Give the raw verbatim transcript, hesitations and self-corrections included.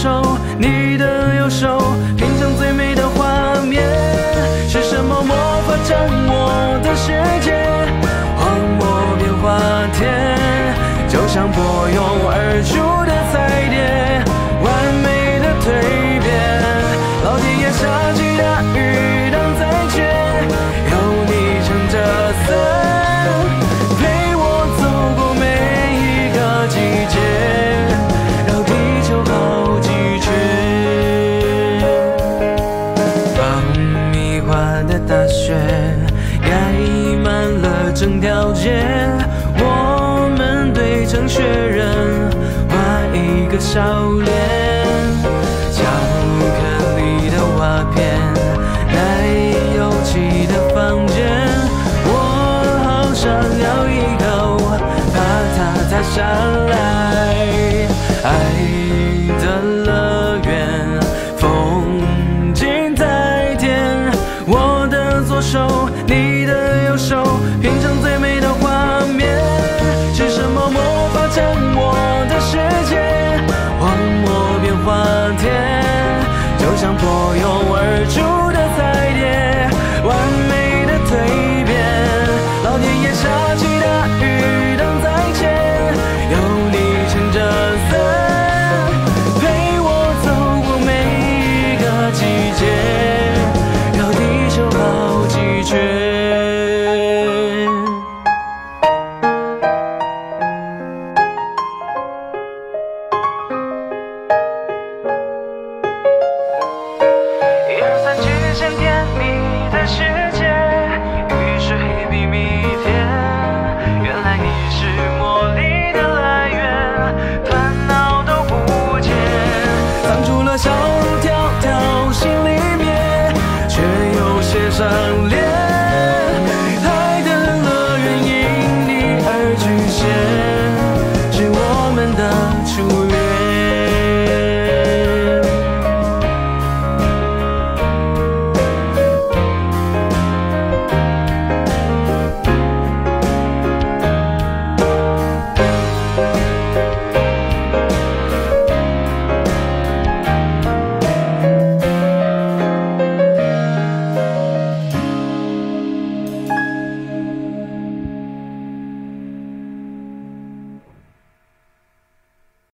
手，你的右手，品尝最美的画面。是什么魔法掌握的世界？荒漠变化天，就像破蛹而出的彩蝶，完美的蜕变。老天爷下起大雨挡在缺，有你撑着伞，陪我走过每一个季节，绕地球好几圈。爆米花的大雪盖满了整条街，我们对成雪人画一个笑脸。